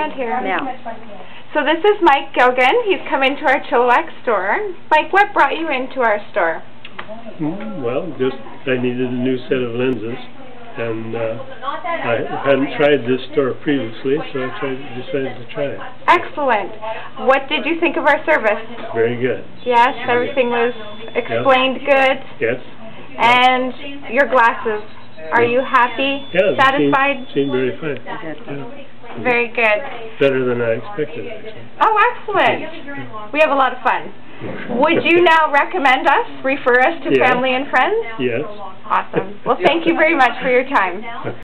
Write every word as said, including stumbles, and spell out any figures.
Around here. Now. So this is Mike Gilgan. He's come into our Chilliwack store. Mike, what brought you into our store? Mm, well, just I needed a new set of lenses, and uh, I hadn't tried this store previously, so I tried, decided to try it. Excellent. What did you think of our service? Very good. Yes, everything was explained good. Yes. And your glasses. Are you happy? Yeah, satisfied? Seemed, seemed very fine. Yeah. Very good. Better than I expected, actually. Oh, excellent. We have a lot of fun. Would you now recommend us, refer us to Yeah. family and friends? Yes. Awesome. Well, thank you very much for your time.